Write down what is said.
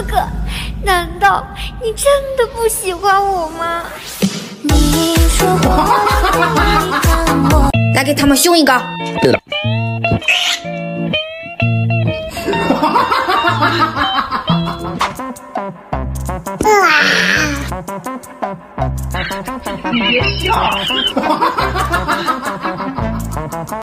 哥，难道你真的不喜欢我吗？你说我来给他们凶一个。 你别笑。